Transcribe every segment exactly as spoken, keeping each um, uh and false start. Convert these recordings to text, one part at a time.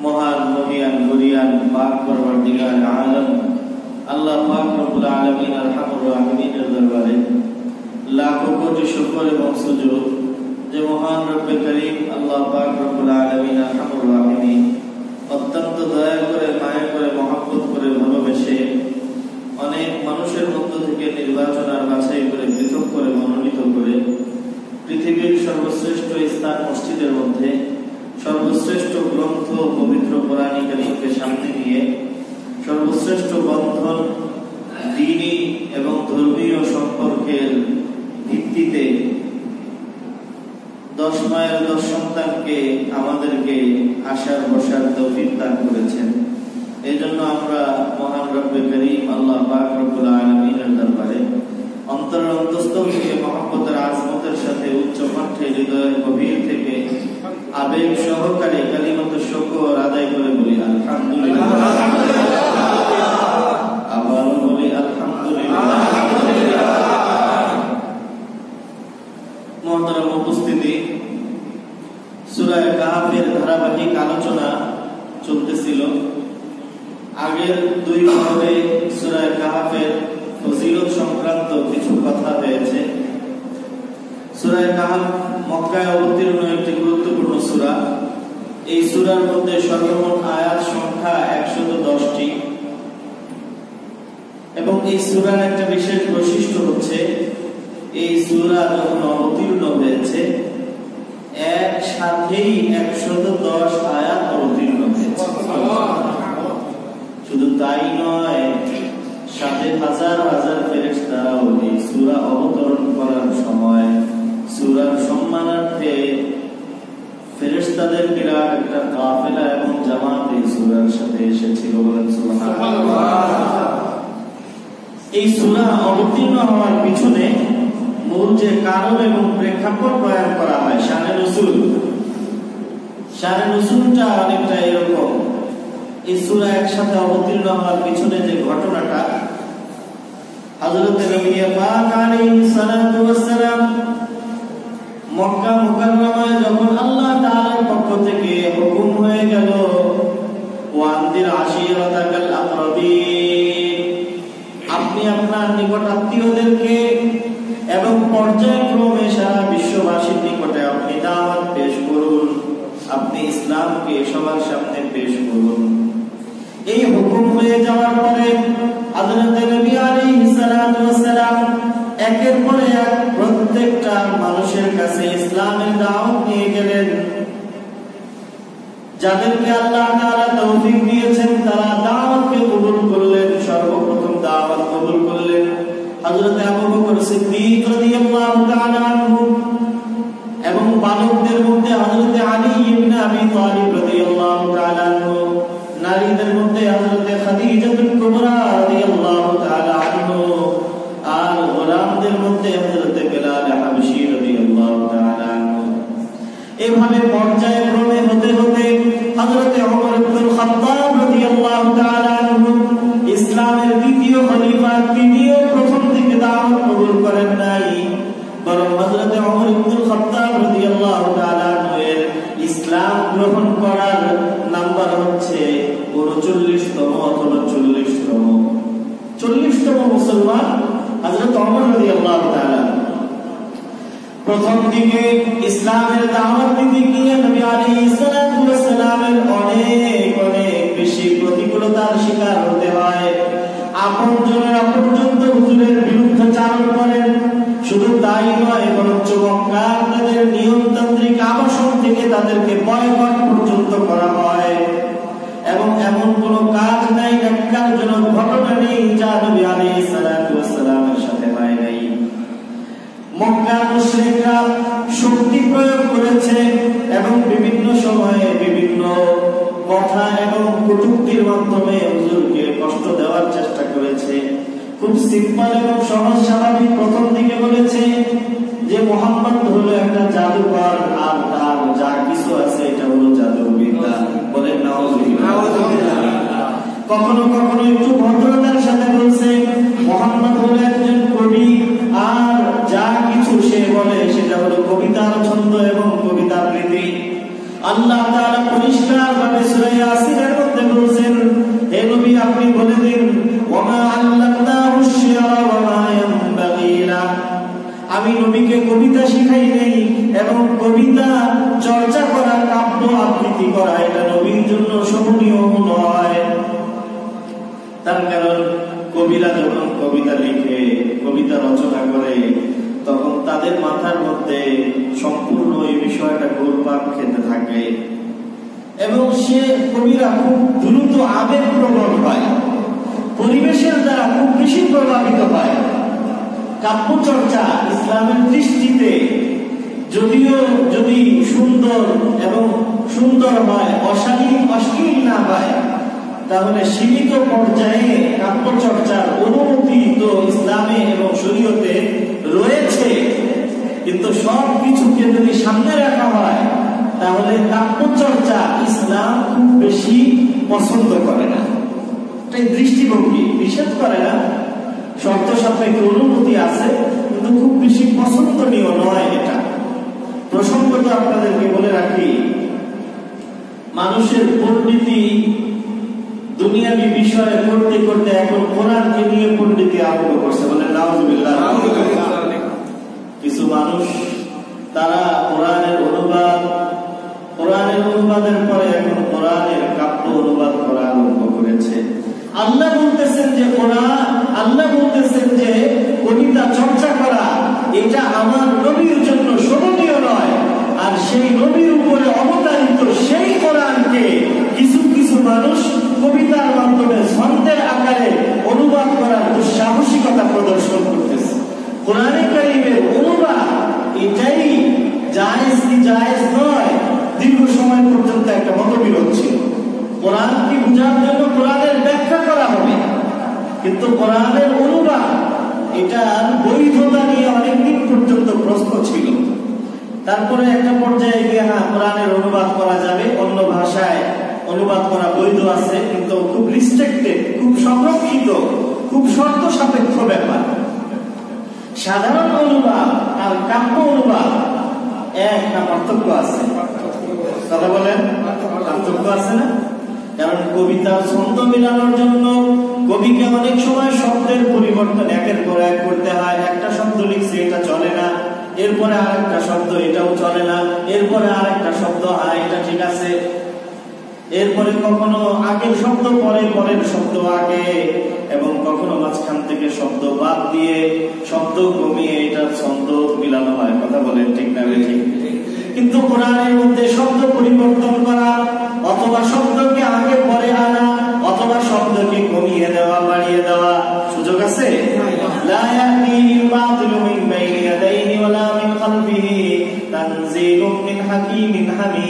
মহান মহিয়ান গরিয়ান পাক পরওয়ারদিগার আলম আল্লাহ পাক রব্বুল আলামিন আরহামুর রাহিমিনের দরবারে লাখো কোটি শুকর এবং সুজুদ যে মহান রব্বে করিম আল্লাহ পাক রব্বুল আলামিন আরহামুর রাহিমিন অত্যন্ত দয়া করে মায়া করে মহব্বত করে ভালোবেসে অনেক মানুষের মধ্য থেকে নির্বাচন আর বাছাই করে পৃথক করে মনোনীত করে পৃথিবীর সর্বশ্রেষ্ঠ স্থান মসজিদের মধ্যে সর্বশ্রেষ্ঠ গ্রন্থ পবিত্র কোরআন কারীমকে সামনে নিয়ে সর্বশ্রেষ্ঠ বন্ধন দ্বীনি এবং ধর্মীয় সম্পর্কের ভিত্তিতে দশ মায়ের দশ সন্তানকে আমাদেরকে আশার বসার তৌফিক দান করেছেন। এই জন্য আমরা মহান রব্বে করিম আল্লাহ পাক রব্বুল আলামিনের দরবারে অন্তরের অন্তঃস্থল থেকে মহব্বতের আজমতের সাথে উচ্চ কণ্ঠে হৃদয়ের গভীর থেকে আবেগ সহকারে কালিমাতুশ শুকর আদায় করে বলি আলহামদুলিল্লাহ, আবার বলি আলহামদুলিল্লাহ। মুহতারাম উপস্থিতি, সূরা কাহফের ধারাবাহিক আলোচনা চলতেছিল। আগের দুই পর্বে সূরা কাহফের ফজিলত সংক্রান্ত কিছু কথা হয়েছে। সূরা কাহফ মক্কায় অবতীর্ণ একটি গুরুত্বপূর্ণ সূরা। এই সূরার মধ্যে সর্বমোট আয়াত সংখ্যা একশত দশটি এবং এই সূরার একটা বিশেষ বৈশিষ্ট্য হচ্ছে এই সূরা যখন অবতীর্ণ হয়েছে একসাথেই একশত দশ আয়াত অবতীর্ণ হয়েছে। শুধু তাই নয়, সাথে হাজার হাজার ফেরেশতারাও এই সূরা অবতরণ করার সময় সূরার সম্মানার্থে ফেরেশতাদের বিরাট একটা কাফেলা এবং জামাত এই সূরার সাথে এসেছিল। বলেন সুবহানাল্লাহ। এই সূরা অবতীর্ণ হওয়ার পিছনে মূল যে কারণ এবং প্রেক্ষাপট বয়ান করা হয়, শানে নজুল। শানে নজুলটা অনেকটা এরকম। এই সূরা একসাথে অবতীর্ণ হওয়ার পিছনে যে ঘটনাটা, হযরত নবী পাক আলাইহিস সালাতু ওয়াস সালাম মক্কা মুকাররমায় যখন আল্লাহ তাআলার পক্ষ থেকে হুকুম হয়ে গেল ওয়ানদির আশিরাতাকাল আকরাবিন, আপনি আপনার নিকট আত্মীয়দেরকে এবং পর্যায়ক্রমে সারা বিশ্ববাসীর নিকটে আপনি দাওয়াত পেশ করুন, আপনি ইসলামকে সবার সামনে পেশ করুন। এই হুকুম হয়ে যাওয়ার পরে হযরত নবী আলাইহিস সালাতু ওয়াস সালাম একের পর এক প্রত্যেকটা মানুষের কাছে ইসলামের দাওয়াত নিয়ে গেলেন। যাদেরকে আল্লাহ তাআলা তৌফিক দিয়েছেন তারা দাওয়াতকে কবুল করলেন। সর্বপ্রথম দাওয়াত কবুল করলেন হযরত আবু বকর সিদ্দিক রাদিয়াল্লাহু তাআলা আনহু এবং বালকদের মধ্যে হযরত আলী ইবনে আবি তালিব রাদিয়াল্লাহু তাআলা আনহু, নারীদের মধ্যে হযরত খাদিজা বিনতে কুবরা রাদিয়াল্লাহু তাআলা আনহু, আর গোলামদের মধ্যে হযরত বিলাল হাবশী রাদিয়াল্লাহু তাআলা আনহু। এভাবে পর্যায়ক্রমে হতে হতে হযরত ওমর ইবনুল খাত্তাব রাদিয়াল্লাহু তাআলা আনহু ইসলামের দ্বিতীয় খলিফা, তিনিও প্রথম দিকে দাওয়াত কবুল করেন নাই, বরং হযরত ওমর ইবনুল খাত্তাব রাদিয়াল্লাহু তাআলা আনহু এর ইসলাম গ্রহণ করার নাম্বার হচ্ছে উনচল্লিশতম অথবা চল্লিশতম। চল্লিশতম মুসলমান হযরত ওমর রাদিয়াল্লাহু তাআলা। প্রথম দিকে ইসলামের দাওয়াত দিতে গিয়ে নবী আলাইহিস সালাতু ওয়াস সালামের অনেক অনেক বেশি প্রতিকূলতার শিকার হতে হয়। আপনজনেরা পর্যন্ত হুজুরের বিরুদ্ধাচারণ করেন। শুধু তাই নয়, বরঞ্চ মক্কার তাদের নিয়মতান্ত্রিক আবাসন থেকে তাদেরকে বয়কট পর্যন্ত করা হয় এবং এমন কোন কাজ নাই, ন্যাক্কারজনক ঘটনা নেই যা নবী আলাইহিস সালাতু ওয়াস সালামের সাথে হয় নাই। মক্কার মুশরিকরা শক্তি প্রয়োগ করেছে এবং বিভিন্ন সময়ে বিভিন্ন কথা এবং কটূক্তির মাধ্যমে হুজুরকে কষ্ট দেওয়ার চেষ্টা করেছে। খুব সিম্পল এবং সহজ স্বাভাবিক প্রথম দিকে বলেছে যে মুহাম্মদ হলো একটা জাদুকর আর তার যা কিছু আছে এটা হলো জাদুবিদ্যা। বলেন নাউযুবিল্লাহ। কখনো কখনো একটু ভদ্রতার সাথে বলছে মুহাম্মদ হলো একজন কবি আর যা কিছু সে বলে সেটা হলো কবিতার ছন্দ এবং কবিতা আবৃত্তি। আল্লাহ তাআলা পরিষ্কার ভাবে সূরা আপনি বলে দিন ওয়া আল্লামনাহু শি'রা ওয়া মা ইয়ানবাগী লাহ, আমি নবীকে কবিতা শিখাই নাই এবং কবিতা চর্চা করা, কাব্য আবৃত্তি করা এটা নবীর জন্য শোভনীয় নয়। তার কারণ কবিরা যখন কবিতা লিখে, কবিতা রচনা করে, তখন তাদের মাথার মধ্যে সম্পূর্ণ এই বিষয়টা ঘুরপাক খেতে থাকে এবং সে কবিরা খুব দ্রুত আবেগ প্রবণ হয়, পরিবেশের দ্বারা খুব বেশি প্রভাবিত হয়। কাব্য চর্চা ইসলামের দৃষ্টিতে যদিও যদি সুন্দর এবং সুন্দর হয়, অশালীন অশ্লীল না হয়, তাহলে সীমিত পর্যায়ে কাব্য চর্চার অনুমতি তো ইসলামে এবং শরীয়তে রয়েছে, কিন্তু সব কিছুকে যদি সামনে রাখা হয় তাহলে কাব্য চর্চা ইসলাম খুব বেশি পছন্দ করে না। এটাই দৃষ্টিভঙ্গি, নিষেধ করে না, শর্ত সাপেক্ষে অনুমতি আছে, কিন্তু খুব বেশি পছন্দনীয় নয় এটা। প্রসঙ্গত আপনাদেরকে বলে রাখি, মানুষের পণ্ডিতি দুনিয়াবি বিষয়ে করতে করতে এখন কোরআনকে নিয়ে পণ্ডিতি আরম্ভ করছে, বলে নাউজুবিল্লাহ। কিছু মানুষ তারা কোরআনের অনুবাদ, কোরআনের অনুবাদের পরে এখন কোরআনের কাব্য অনুবাদ করা আরম্ভ করেছে। আল্লাহ বলতেছেন যে কোরআন, আল্লাহ বলতেছেন যে কবিতা চর্চা করা এটা আমার নবীর জন্য শোভনীয় নয়, আর সেই নবীর উপরে অবতারিত সেই কোরআনকে কিছু কিছু মানুষ কবিতার মাধ্যমে ছন্দের আকারে অনুবাদ করার দুঃসাহসিকতা প্রদর্শন করতেছে। কোরআনে কারীমের অনুবাদ এটাই জায়েজ কি জায়েজ নয়, দীর্ঘ সময় পর্যন্ত একটা মতবিরোধ ছিল। কোরআনকে বোঝার জন্য কোরআনের ব্যাখ্যা করা হবে, কিন্তু কোরআনের অনুবাদ এটার বৈধতা নিয়ে অনেকদিন পর্যন্ত প্রশ্ন ছিল। তারপরে একটা পর্যায়ে গিয়ে হ্যাঁ কোরআনের অনুবাদ করা যাবে, অন্য ভাষায় অনুবাদ করা বৈধ আছে, কিন্তু খুব রিস্ট্রিক্টেড, খুব সংরক্ষিত, খুব শর্ত সাপেক্ষ ব্যাপার। সাধারণ অনুবাদ আর কাব্য অনুবাদ এক না পার্থক্য আছে? কথা বলেন, পার্থক্য আছে না? কারণ কবিতার ছন্দ মিলানোর জন্য কবিকে অনেক সময় শব্দের পরিবর্তন একের পর এক করতে হয়। একটা শব্দ লিখছে, এটা চলে না, এরপরে আরেকটা শব্দ, এটাও চলে না, এরপরে আরেকটা শব্দ, হ্যাঁ এটা ঠিক আছে, এরপরে কখনো আগের শব্দ পরে, পরের শব্দ আগে, এবং কখনো মাঝখান থেকে শব্দ বাদ দিয়ে শব্দ কমিয়ে এটার ছন্দ মিলানো হয়। কথা বলেন ঠিক না? ঠিক। কিন্তু কোরআনের মধ্যে শব্দ পরিবর্তন করা, অথবা শব্দকে আগে পরে আনা, অথবা শব্দকে কমিয়ে দেওয়া, বাড়িয়ে দেওয়া সুযোগ আছে? লা ইয়াতিহি বাতিলু মিন বাইনি ইয়াদাইহি ওয়ালা মিন খালফিহি তানজিলুম মিন হাকিমিন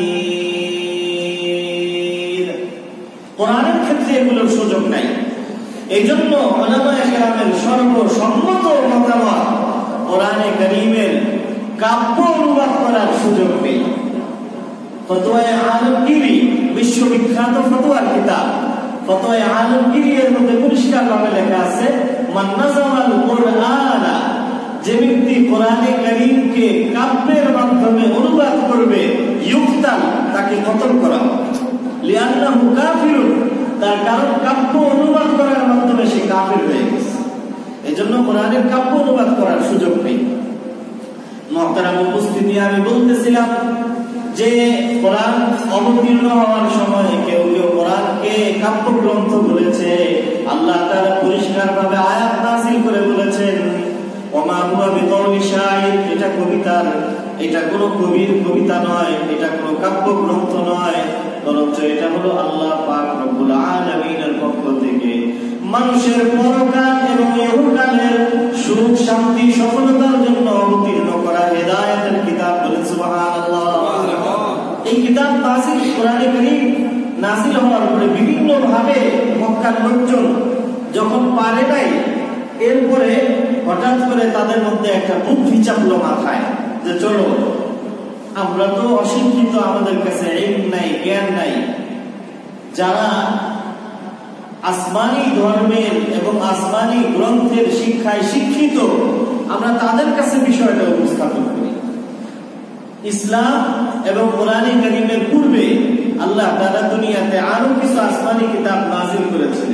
হামিদ। কোরআনের ক্ষেত্রে এগুলোর সুযোগ নাই। এইজন্য উলামায়ে কেরামের সর্বসম্মত মতামত কোরআনে কারীমের কাব্য অনুবাদ করার সুযোগ নেই। ফতোয়ায়ে আলমগীরি বিশ্ববিখ্যাত ফতোয়ার কিতাব, ফতোয়ায়ে আলমগীরি এর মধ্যে পরিষ্কারভাবে লেখা আছে, মান নাযামাল কুরআনা, যে ব্যক্তি কোরআনে কারীমকে কাব্যের মাধ্যমে অনুবাদ করবে, ইউক্তাল, তাকে কতল করা হবে। লিআন্নাহু কাফিরুন, তার কারণ কাব্য অনুবাদ করার মাধ্যমে সে কাফির হয়ে গেছে। এজন্য কোরআনের কাব্য অনুবাদ করার সুযোগ নেই। মুহতারাম উপস্থিতি, আমি বলতেছিলাম যে কোরআন অবতীর্ণ হওয়ার সময় কেউ কেউ কোরআনকে কাব্য গ্রন্থ বলেছে। আল্লাহ তাআলা পরিষ্কারভাবে আয়াত নাযিল করে বলেছেন, ওমা হুয়া বিকাউলি শাইর, এটা কবিতার, এটা কোনো কবির কবিতা নয়, এটা কোনো কাব্য গ্রন্থ নয়, বরঞ্চ এটা হলো আল্লাহ পাক রব্বুল আলামিনের পক্ষ থেকে মানুষের পরকাল এবং ইহকালের সুখ শান্তি সফলতার জন্য অবতীর্ণ করা হেদায়েতের কিতাব। বলেন সুবহানাল্লাহ। এই কিতাব নাযিল, কোরআনে কারীম নাযিল হওয়ার পরে বিভিন্ন ভাবে মক্কার লোকজন যখন পারে নাই, এরপরে হঠাৎ করে তাদের মধ্যে একটা বুদ্ধি চাপলো মাথায় যে চলো, আমরা তো অশিক্ষিত, আমাদের কাছে ইলম নাই, জ্ঞান নাই, যারা আসমানি ধর্মের এবং আসমানি গ্রন্থের শিক্ষায় শিক্ষিত, আমরা তাদের কাছে বিষয়টা উপস্থাপন করি। ইসলাম এবং কোরআনে কারীমের পূর্বে আল্লাহ তাআলা দুনিয়াতে আরো কিছু আসমানি কিতাব নাযিল করেছিলেন,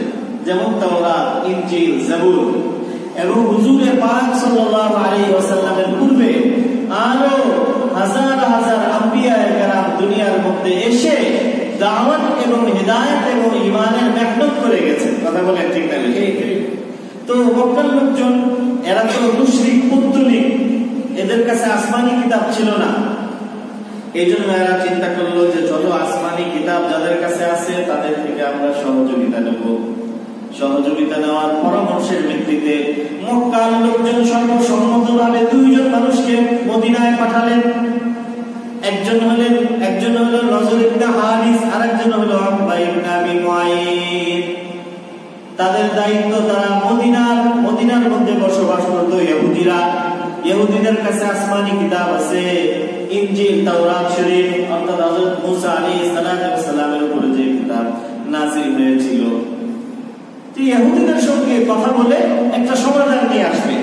যেমন তাওরাত, ইনজিল, জাবুর। এবং হুজুরে পাক সাল্লাল্লাহু আলাইহি ওয়াসাল্লামের পূর্বে আরো হাজার হাজার আম্বিয়ায়ে কেরাম দুনিয়ার মধ্যে এসে দাওয়াত এবং হিদায়াত এবং ঈমানের মেহনত করে গেছেন। কথা বলেন ঠিক না? তো মক্কার লোকজন এরা তো মুশরিক, পুত্তলিক, এদের কাছে আসমানি কিতাব ছিল না। এই জন্য এরা চিন্তা করলো যে চলো আসমানি কিতাব যাদের কাছে আছে তাদের থেকে আমরা সহযোগিতা নেব। সহযোগিতা নেওয়ার পরামর্শের ভিত্তিতে মক্কার লোকজন সর্বসম্মতভাবে দুইজন মানুষকে মদিনায় পাঠালেন। একজন হলেন একজন হলো নজর ইবনে হারিস, আরেকজন হলো উকবা ইবনে আবি মুআইদ। তাদের দায়িত্ব, তারা মদিনার মদিনার মধ্যে বসবাস করত ইহুদিরা। ইহুদিদের কাছে আসমানি কিতাব আছে, ইনজিল, তাওরাত শরীফ, অর্থাৎ হযরত মুসা আলাইহিস সালামের উপরে যে কিতাব নাযিল হয়েছিল। তো ইহুদিদের সঙ্গে কথা বলে একটা সমাধান নিয়ে আসবে।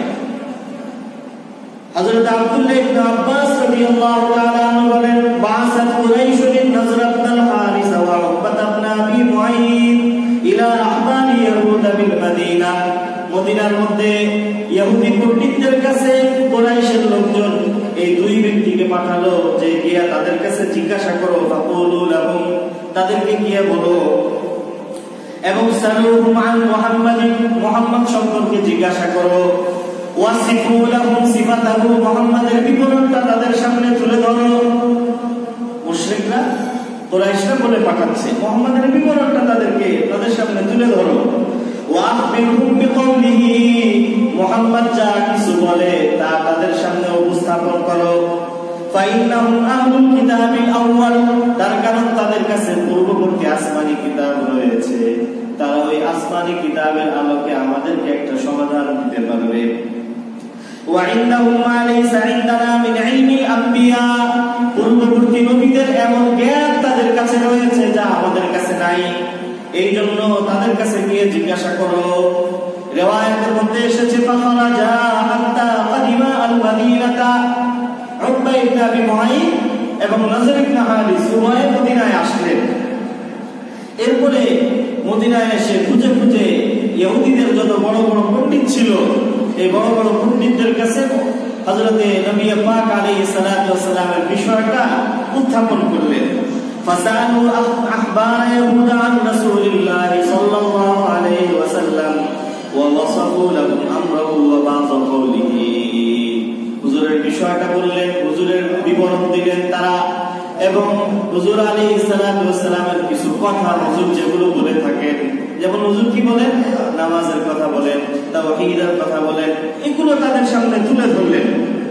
হযরত আব্দুল্লাহ ইবনে আব্বাস রাদিয়াল্লাহু তাআলা আনহু বলেন, বাসাত কুরাইশ নজর ইবনে হারিস ওয়া উকবা ইবনে আবি মুআইদ ইলা আহবারি ইয়াহুদ বিল মদিনা। মদিনার মধ্যে ইহুদি পণ্ডিতদের কাছে কুরাইশের লোকজন এই দুই ব্যক্তিকে পাঠালো যে গিয়া তাদের কাছে জিজ্ঞাসা করো, ফাকুলু লাহুম, তাদেরকে গিয়ে বলো, এবং সালুহুম আন মুহাম্মাদিন, মুহাম্মদ সম্পর্কে জিজ্ঞাসা করো, ওয়াসিফু লাহুম সিফাতাহু, মুহাম্মাদের বিবরণটা তাদের সামনে তুলে ধরো। মুশরিকরা, কুরাইশরা বলে পাঠাচ্ছে, মুহাম্মাদের বিবরণটা তাদেরকে তাদের সামনে তুলে ধরো। ওয়াখবিরহুম বিকওলিহি, মুহাম্মদ যা কিছু বলে তা তাদের সামনে উপস্থাপন করো। ফাইন্নাহুম আহলুল কিতাবিল আউয়াল, তার কারণ তাদের কাছে পূর্ববর্তী আসমানি কিতাব রয়েছে, তারা ওই আসমানি কিতাবের আলোকে আমাদেরকে একটা সমাধান দিতে পারবে। ওয়া ইন্নাহুম মা লাইসা ইনদানা মিন ইলমিল আম্বিয়া, পূর্ববর্তী নবীদের এমন জ্ঞান তাদের কাছে রয়েছে যা আমাদের কাছে নাই। এই জন্য তাদের কাছে গিয়ে জিজ্ঞাসা করো। রিওয়ায়াতের মধ্যে এসেছে, ফাখারাজা হাত্তা কাদিমা আল মাদিনাতা, উকবা ইবনে আবি মুআইদ এবং নজর ইবনে হারিস উভয়ে মদিনায় আসলেন। এরপরে মদিনায় এসে খুঁজে খুঁজে ইহুদিদের যত বড় বড় পণ্ডিত ছিল, এই বড় বড় পণ্ডিতদের কাছে হযরতে নবী পাক আলাইহিস সালাতু ওয়াস সালামের বিষয়টা উত্থাপন করলেন। ফাসালু আখবার ইয়াহুদ আন রাসূলিল্লাহ সাল্লাল্লাহু আলাইহি ওয়াসাল্লাম ওয়া ওয়াসাফু লাহুম আমরাহু ওয়া বা'দ কওলিহি, হুজুরের বিষয়টা বললেন, হুজুরের বিবরণ দিলেন তারা, এবং হুজুর আলাইহিস সালাতু ওয়াস সালামের কিছু কথা হুজুর যেগুলো বলে থাকেন, যেমন হুজুর কি বলেন, নামাজের কথা বলেন, তাওহীদের কথা বলেন, এগুলো তাদের সামনে তুলে ধরলেন।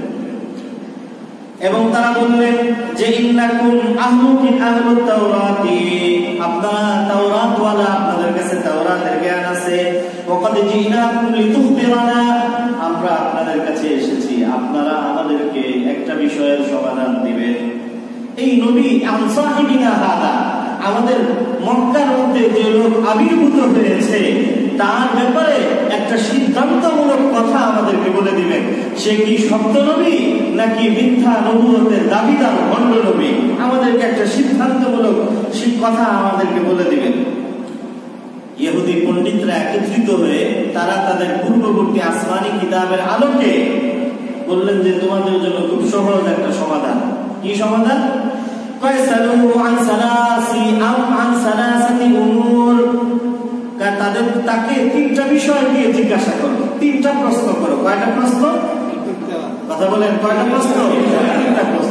এবং তারা বললেন যে ইন্নাকুম আহলু মিন আহলুত তাওরাতি, আপনারা তাওরাত ওয়ালা, আপনাদের কাছে তাওরাতের জ্ঞান আছে। ওয়া ক্বাদ জিনাকুম লিতুখবিরানা, আমরা আপনাদের কাছে এসেছি, আপনারা আমাদেরকে একটা বিষয়ের সমাধান দিবেন। এই নবী আনসাহিবিনা হাদা, আমাদের মক্কার মধ্যে যে লোক আবির্ভূত হয়েছে তার ব্যাপারে একটা সিদ্ধান্তমূলক কথা আমাদেরকে বলে দিবেন। সে কি সত্য নবী নাকি মিথ্যা নবুয়তের দাবিদার ভণ্ড নবী, আমাদেরকে একটা সিদ্ধান্তমূলক কথা আমাদেরকে বলে দিবেন। ইহুদি পণ্ডিতরা একত্রিত হয়ে তারা তাদের পূর্ববর্তী আসমানি কিতাবের আলোকে বললেন যে তোমাদের জন্য খুব সহজ একটা সমাধান। কি সমাধান? ফাসালু আন সালাসি আম আন সালাসাতি উমুর, তাদের তাকে তিনটা বিষয় নিয়ে জিজ্ঞাসা করো, তিনটা প্রশ্ন করো। কয়টা প্রশ্ন? কথা বলেন, কয়টা প্রশ্ন? তিনটা প্রশ্ন।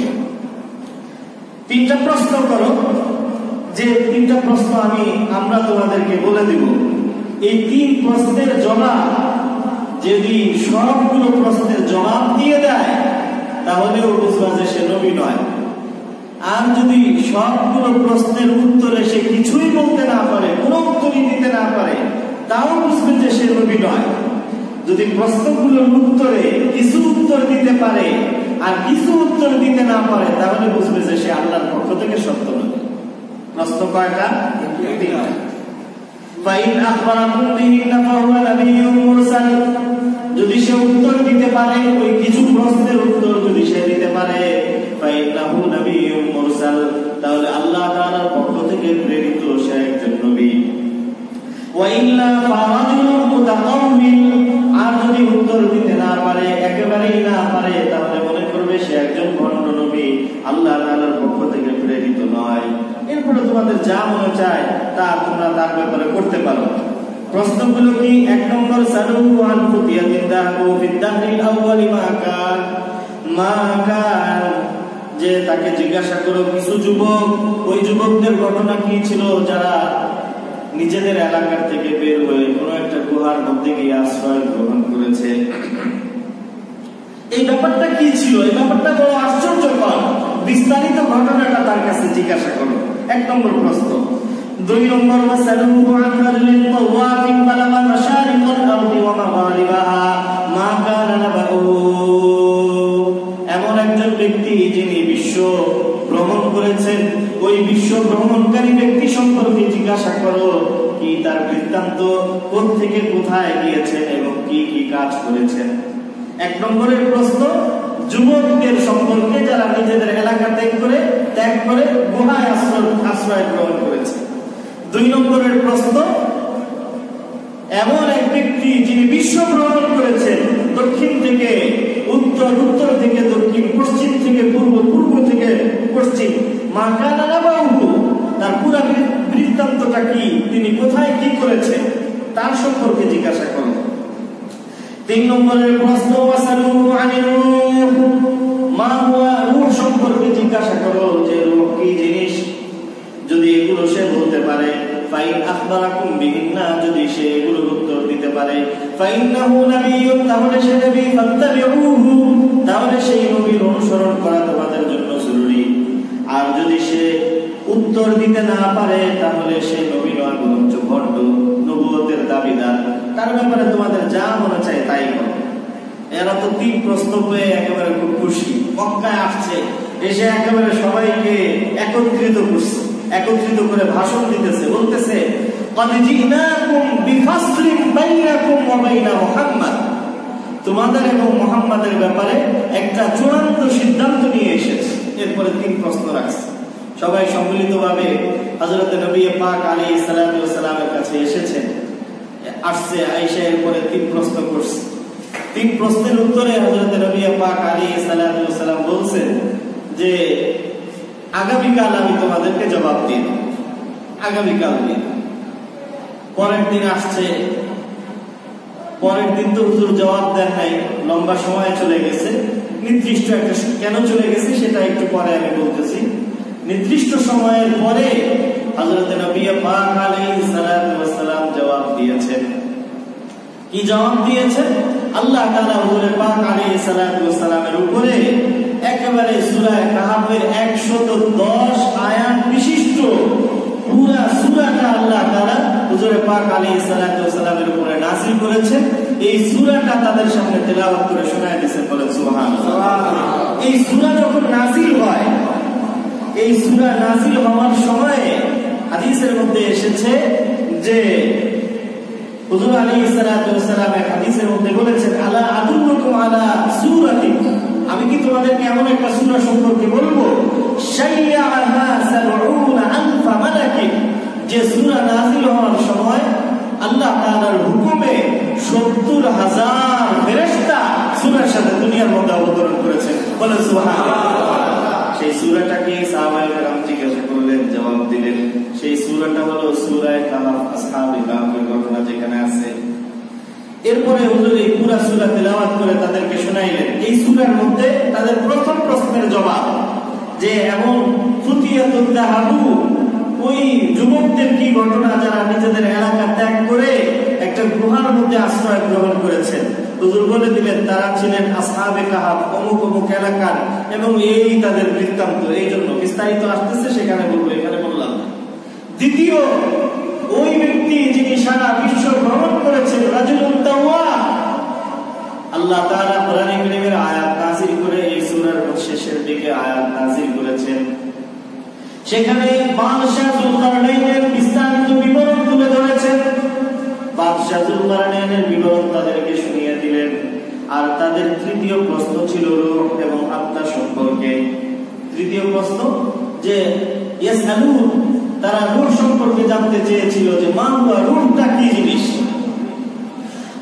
তিনটা প্রশ্ন করো, যে তিনটা প্রশ্ন আমি আমরা তোমাদেরকে বলে দিব। এই তিন প্রশ্নের জবাব যদি সবগুলো প্রশ্নের জবাব দিয়ে দেয় তাহলেও বুঝবা যে সে নবী নয়। আর যদি সবগুলো প্রশ্নের উত্তরে সে কিছুই বলতে না পারে, কোনো উত্তরই দিতে না পারে, তাও বুঝবে যে সে নবী নয়। যদি প্রশ্নগুলোর উত্তরে কিছু উত্তর দিতে পারে আর কিছু উত্তর দিতে না পারে তাহলে বুঝবে যে সে আল্লাহর পক্ষ থেকে সত্য নবী। প্রশ্ন কয়টা? তিনটা। ফাইন আখবারাকুম বিহি ফাহুয়া নাবিয়্যুম মুরসাল, যদি সে উত্তর দিতে পারে, ওই কিছু প্রশ্নের উত্তর যদি সে দিতে পারে, ফাইন্নাহু নাবিয়্যুম মুরসাল, তাহলে আল্লাহ তাআলার পক্ষ থেকে প্রেরিত সে একজন নবী। ওয়া ইল্লা ফারাজুলুন মুতাকাওমিল, আর যদি উত্তর দিতে না পারে, একেবারেই না পারে, তাহলে মনে করবে সে একজন ভণ্ড নবী, আল্লাহ তাআলার পক্ষ থেকে প্রেরিত নয়। এরপরে তোমাদের যা মনে চায় তা তোমরা তার ব্যাপারে করতে পারো। প্রশ্নগুলো কি? এক নম্বর, সালুহু আন ফুতিয়াতিন দাহু ফিদ-দাহরিল আউয়ালি মা কান মা কান, যে তাকে জিজ্ঞাসা করো কিছু যুবক, ওই যুবকদের ঘটনা কি ছিল যারা নিজেদের এলাকার থেকে বের হয়ে কোন একটা গুহার মধ্যে গিয়ে আশ্রয় গ্রহণ করেছে। এই ব্যাপারটা কি ছিল? এই ব্যাপারটা বড় আশ্চর্যকর, বিস্তারিত ঘটনাটা তার কাছে জিজ্ঞাসা করো, এক নম্বর প্রশ্ন। দুই নম্বর, ওয়াসালুহু আন রাজুলিন তাওয়াফিন বালাগা মাশারিকাল আরদি ওয়া মাগারিবাহা মা কানা নাবাউহু, এমন একজন ব্যক্তি যিনি বিশ্ব ভ্রমণ করেছেন, ওই বিশ্ব ভ্রমণকারী ব্যক্তি সম্পর্কে জিজ্ঞাসা করো কি তার বৃত্তান্ত, কোথা থেকে কোথায় গিয়েছেন এবং কি কি কাজ করেছেন। এক নম্বরের প্রশ্ন যুবকদের সম্পর্কে যারা নিজেদের এলাকা ত্যাগ করে ত্যাগ করে গুহায় আশ্রয় গ্রহণ করেছে। দুই নম্বরের প্রশ্ন এমন এক ব্যক্তি যিনি বিশ্ব ভ্রমণ করেছেন, দক্ষিণ থেকে উত্তর, উত্তর থেকে দক্ষিণ, পশ্চিম থেকে পূর্ব, পূর্ব থেকে পশ্চিম, মা কানা নাবাউহু, তার পুরো বৃত্তান্তটা কি, তিনি কোথায় কি করেছেন তার সম্পর্কে জিজ্ঞাসা করো। তিন নম্বরের প্রশ্ন, ওয়াসালুহু আনির রূহ মা হুয়া, রূহ সম্পর্কে জিজ্ঞাসা করো যে রূহ কি জিনিস, যদি এগুলো সে বলতে পারে, ফাইন আখবারাকুম বিহিন্না, যদি সে এগুলোর উত্তর দিতে পারে, ফাইন্নাহু নাবিয়্যুন, তাহলে সে নবী, ফাত্তাবিউহু, তাহলে সেই নবীর অনুসরণ করা তোমাদের জন্য জরুরি। আর যদি সে উত্তর দিতে না পারে তাহলে সে নবী নয়, বরঞ্চ ভণ্ড, নবুয়তের দাবিদার, তার ব্যাপারে তোমাদের যা মনে চায় তাই করো। এরা তো তিন প্রশ্ন পেয়ে একেবারে খুব খুশি, মক্কায় আসছে, এসে একেবারে সবাইকে একত্রিত করছে, একত্রিত করে ভাষণ দিতেছে, বলতেছে ক্বাদ জিনাকুম বিফাসলিন বাইনাকুম ওয়া বাইনা মুহাম্মদ, তোমাদের এবং মুহাম্মাদের ব্যাপারে একটা চূড়ান্ত সিদ্ধান্ত নিয়ে এসেছে। এরপরে তিন প্রশ্ন রাখছে, সবাই সম্মিলিতভাবে হযরত নবী পাক আলাইহিস সালাতু ওয়াস সালামের কাছে এসেছে, আসছে, আয়েশা এরপরে তিন প্রশ্ন করছে। তিন প্রশ্নের উত্তরে হযরত নবী পাক আলাইহিস সালাতু ওয়াস সালাম বলছেন যে আগামীকাল আমি তোমাদেরকে জবাব দিই, আগামীকাল দিন। পরের দিন আসছে, পরের দিন তো হুজুর জবাব দেন নাই, লম্বা সময় চলে গেছে, নির্দিষ্ট একটা, কেন চলে গেছে সেটা একটু পরে আমি বলতেছি। নির্দিষ্ট সময়ের পরে হযরত নবী পাক আলাইহিস সালাতু ওয়াস সালাম জবাব দিয়েছেন। কি জবাব দিয়েছেন? আল্লাহ তাআলা হুজুর পাক আলাইহিস সালাতু ওয়াস সালামের উপরে একেবারে সূরা কাহফের একশত দশ আয়াত বিশিষ্ট পুরা সূরাটা আল্লাহ তাআলা হুজুর পাক আলাইহিস সালাতু ওয়াস সালামের উপরে নাযিল করেছেন। এই সূরাটা তাদের সামনে তেলাওয়াত করে শোনায় দিয়েছেন, বলেন সুবহানাল্লাহ। এই সূরা যখন নাযিল হয়, এই সূরা নাযিল হওয়ার সময় হাদিসের মধ্যে এসেছে যে হুজুর আলাইহিস সালাতু ওয়াস সালাম এক হাদিসের মধ্যে বলেছেন, আলা আদুল্লুকুম আলা সূরাতিন, আমি কি তোমাদেরকে এমন একটা সূরা সম্পর্কে বলবো, শাইয়াহা সাবউনা আলফা মালাকিন, যে সূরা নাযিল হওয়ার সময় আল্লাহ তাআলার হুকুমে সত্তর হাজার ফেরেশতা সূরার সাথে দুনিয়ার মধ্যে অবতরণ করেছেন, বলেন সুবহানাল্লাহ। সেই সূরাটা কি? সাহাবায়ে কেরাম জিজ্ঞাসা করলেন, জবাব দিলেন, সেই সূরাটা হলো সূরা কাহফ, আসহাবে কাহফের ঘটনা যেখানে আছে। এরপরে হুজুর এই পুরা সূরা তেলাওয়াত করে তাদেরকে শোনাইলেন। এই সূরার মধ্যে তাদের প্রথম প্রশ্নের জবাব যে এমন ফুতিয়াতুদ দাহাবু, ওই যুবকদের কি ঘটনা যারা নিজেদের এলাকা ত্যাগ করে একটা গুহার মধ্যে আশ্রয় গ্রহণ করেছেন। হুজুর বলে দিলেন তারা ছিলেন আসহাবে কাহফ, অমুক অমুক এলাকার, এবং এই তাদের বৃত্তান্ত। এই জন্য বিস্তারিত আসতেছে, সেখানে বলবো, এখানে বললাম। দ্বিতীয়, ওই ব্যক্তি যিনি সারা বিশ্ব ভ্রমণ করেছেন, রাজুলুন তাওয়াব, আল্লাহ তাআলা কোরআনে কারীমের আয়াত নাযিল করে এই সূরার শেষের দিকে আয়াত নাযিল করেছেন। সেখানে বাদশাহ যুলকারনাইনের বিস্তারিত বিবরণ তুলে ধরেছেন। বাদশাহ যুলকারনাইনের বিবরণ তাদেরকে শুনিয়ে দিলেন। আর তাদের তৃতীয় প্রশ্ন ছিল রূহ এবং আত্মা সম্পর্কে। তৃতীয় প্রশ্ন যে ইয়াসআলুন, তারা রূহ সম্পর্কে জানতে চেয়েছিল যে মা হুয়া, রূহটা কি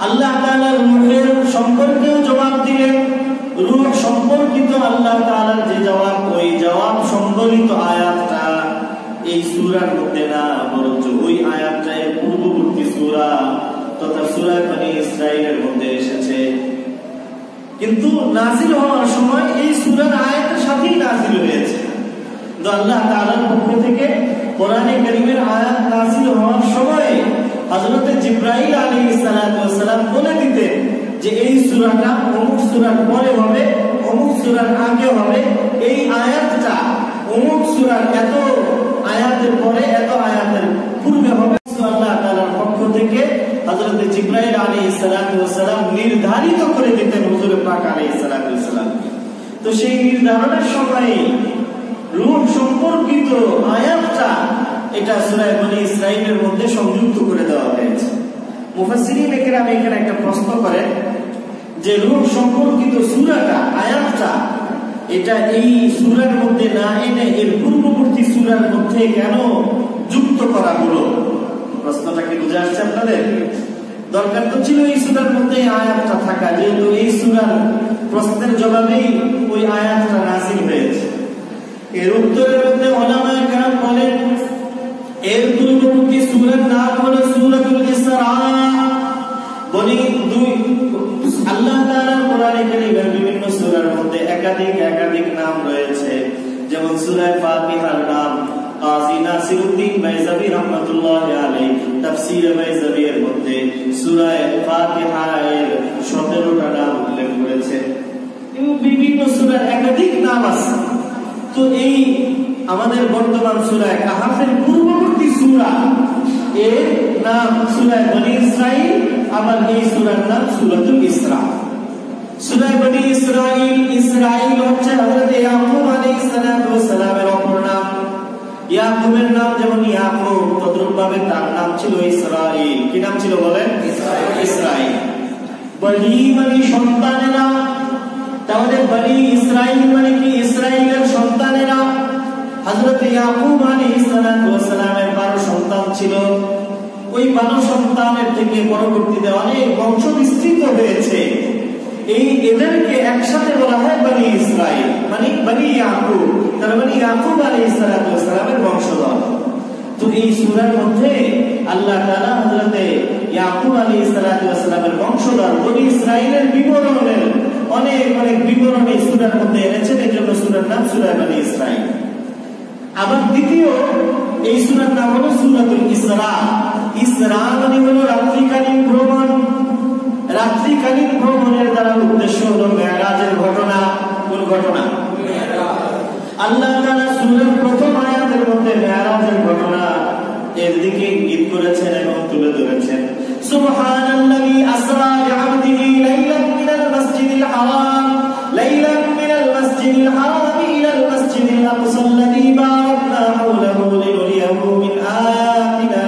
আল্লাহ তাআলা রূহের সম্পর্কেও জবাব দিলেন। রূহ সম্পর্কিত আল্লাহ তাআলার যে জবাব, ওই জবাব সম্বলিত আয়াতটা এই সূরার মধ্যে না, বরঞ্চ ওই আয়াতটা এর পূর্ববর্তী সূরা তথা সূরা বনী ইসরাঈলের মধ্যে এসেছে। কিন্তু নাযিল হওয়ার সময় এই সূরার আয়াতের সাথেই নাযিল হয়েছে। তো আল্লাহ তাআলার পক্ষ থেকে কোরআনে কারীমের আয়াত নাযিল হওয়ার সময় হযরত জিবরাইল আলাইহিস সালাতু ওয়াস সালাম বলে দিতেন যে এই সূরাটা অমুক সূরার পরে হবে, অমুক সূরার আগে হবে, এই আয়াতটা অমুক সূরার এত আয়াতের পরে এত আয়াতের পূর্বে হবে। আল্লাহ তাআলার পক্ষ থেকে হযরত জিবরাইল আলাইহিস সালাতু ওয়াস সালাম নির্ধারিত করে দিতেন হুজুর পাক আলাইহিস সালাতু ওয়াস সালাম। তো সেই নির্ধারণের সময় রূহ সম্পর্কিত আয়াতটা এটা সূরা বনী ইসরাঈলের মধ্যে সংযুক্ত করে দেওয়া হয়েছে। মুফাসসিরিন কেরাম এখানে একটা প্রশ্ন করেন যে রূহ সম্পর্কিত সূরাটা আয়াতটা এটা এই সূরার মধ্যে না এনে এর পূর্ববর্তী সূরার মধ্যে কেন যুক্ত করা হলো? প্রশ্নটা কি বুঝে আসছে আপনাদের? দরকার তো ছিল এই সূরার মধ্যে আয়াতটা থাকা, যেহেতু এই সূরার প্রশ্নের জবাবেই ওই আয়াতটা নাযিল হয়েছে। এর উত্তরের মধ্যে উলামায়ে কেরাম বলেন এর পূর্ববর্তী সূরার নাম হলো সূরাতুল ইসরা। বনি দুই আল্লাহ তাআলা কোরআনে কারীমের বিভিন্ন সূরার মধ্যে একাধিক একাধিক নাম রয়েছে, যেমন সূরা ফাতিহার নাম কাজী নাসিরউদ্দিন বাইজাবি রাহমাতুল্লাহি আলাইহি তাফসীর বাইজাবি এর মধ্যে সূরা ফাতিহা এর সতেরোটা নাম উল্লেখ করেছে এবং বিভিন্ন সূরার একাধিক নাম আছে। তো এই আমাদের বর্তমান সূরা কাহফের পূর্ববর্তী সূরা এর নাম সূরা বনী ইসরাঈল, আবার এই সূরার নাম সূরাতুল ইসরা। সূরা বনী ইসরাঈল, ইসরাঈল হচ্ছে হযরত ইয়াকুব আলাইহিস সালাতু ওয়াস সালামের অপর নাম। ইয়াকুবের নাম যেমন ইয়াকুব, তদ্রূপভাবে তার নাম ছিল ইসরাঈল। কি নাম ছিল বলেন? ইসরাঈল। বনী মানে সন্তানেরা, তাহলে বনী ইসরাঈল মানে কি? ইসরাঈলের সন্তানেরা। হযরত ইয়াকুব আলাইহিস সালাতু ওয়াস সালামের বারো সন্তান ছিল। ওই বারো সন্তানের থেকে পরবর্তীতে অনেক বংশ বিস্তৃত হয়েছে। এই এদেরকে একসাথে বলা হয় বনী ইসরাঈল, মানে বনী ইয়াকুব। তার মানে ইয়াকুব আলাইহিস সালাতু ওয়াস সালামের বংশধর। তো এই সূরার মধ্যে আল্লাহ তাআলা হযরত ইয়াকুব আলাইহিস সালাতু ওয়াস সালামের বংশধর বনী ইসরাঈলের বিবরণের অনেক অনেক বিবরণ এই সূরার মধ্যে এনেছেন। এই জন্য সূরার নাম সূরা বনী ইসরাঈল। আবার দ্বিতীয় এই সূরার নাম হলো সূরাতুল ইসরা। ইসরা মানে হলো রাত্রিকালীন ভ্রমণ। রাত্রিকালীন ভ্রমণের দ্বারা উদ্দেশ্য হলো মেরাজের ঘটনা। কোন ঘটনা? আল্লাহ তাআলা সূরার প্রথম আয়াতের মধ্যে মেরাজের ঘটনা এর দিকে ইঙ্গিত করেছেন এবং তুলে ধরেছেন। সুবহানাল্লাযী আসরা বিআবদিহি লাইলান মিনাল মাসজিদিল হারাম লাইলান মিনাল মাসজিদিল হারাম ইলাল মাসজিদিল আকসাল্লাযী বারাকনা হাওলাহু লিনুরিয়াহু মিন আয়াতিনা।